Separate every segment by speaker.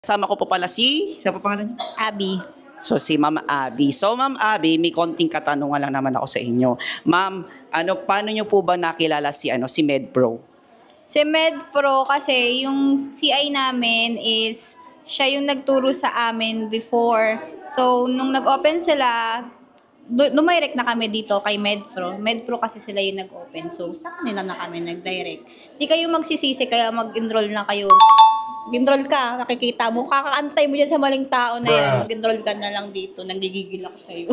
Speaker 1: Kasama ko po pala sa pangalan niyo?
Speaker 2: Abby.
Speaker 1: So si Ma'am Abby. So Ma'am Abby, may konting katanungan lang naman ako sa inyo. Ma'am, paano niyo po ba nakilala si MedPro?
Speaker 2: Si MedPro kasi yung CI namin is siya yung nagturo sa amin before. So nung nag-open sila, dumirect na kami dito kay MedPro. MedPro kasi sila yung nag-open. So sa kanila na kami nag-direct. Di kayo magsisisi kaya mag-enroll na kayo. Mag-enroll ka, makikita mo, kakaantay mo dyan sa maling tao na yan. Mag-enroll ka na lang dito, nanggigigil ako sa'yo.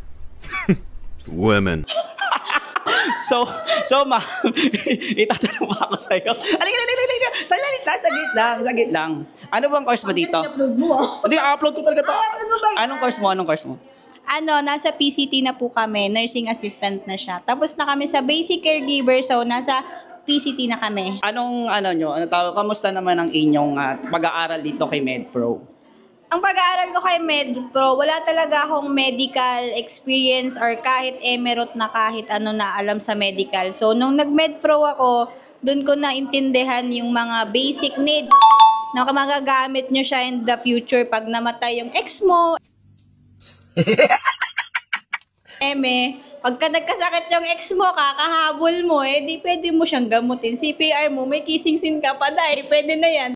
Speaker 3: Women.
Speaker 1: So ma'am, itatanong pa ako sa'yo. Alika. Saglit lang. Ano bang course mo dito?
Speaker 2: Upload mo
Speaker 1: Hindi, upload ko talaga to. Anong course mo?
Speaker 2: Nasa PCT na po kami, nursing assistant na siya. Tapos na kami sa basic caregiver, so nasa PCT na kami.
Speaker 1: Kamusta naman ang inyong pag-aaral dito kay MedPro?
Speaker 2: Ang pag-aaral ko kay MedPro, wala talaga akong medical experience or kahit emerot na kahit ano na alam sa medical. So, nung nag-MedPro ako, doon ko naintindihan yung mga basic needs na magagamit nyo siya in the future pag namatay yung ex mo. Pagka nagkasakit yung ex mo, kakahabol mo, di pwede mo siyang gamutin. CPR mo, may kissing scene ka pa dahil, pwede na yan.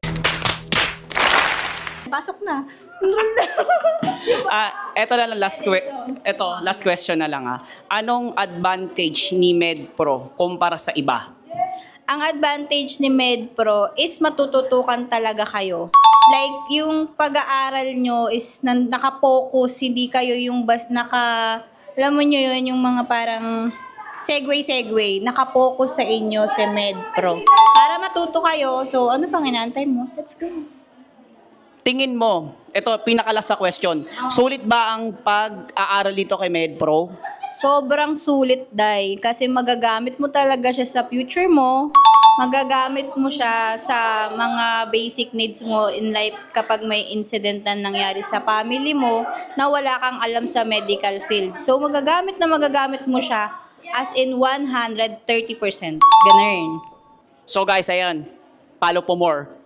Speaker 2: Pasok na. Enroll na.
Speaker 1: Eto lang last question na lang Anong advantage ni MedPro kumpara sa iba?
Speaker 2: Ang advantage ni MedPro is matututukan talaga kayo. Like, yung pag-aaral nyo is nakapokus, hindi kayo yung alam mo nyo yun, yung mga parang segue, nakapokus sa inyo si MedPro. Para matuto kayo, so ano pang inaantay mo? Let's go.
Speaker 1: Tingin mo, ito pinakalas sa question, sulit ba ang pag-aaral dito kay MedPro?
Speaker 2: Sobrang sulit, Day. Kasi magagamit mo talaga siya sa future mo. Magagamit mo siya sa mga basic needs mo in life kapag may incident na nangyari sa family mo na wala kang alam sa medical field. So, magagamit mo siya as in 130%. Ganun.
Speaker 1: So guys, ayan, follow for more.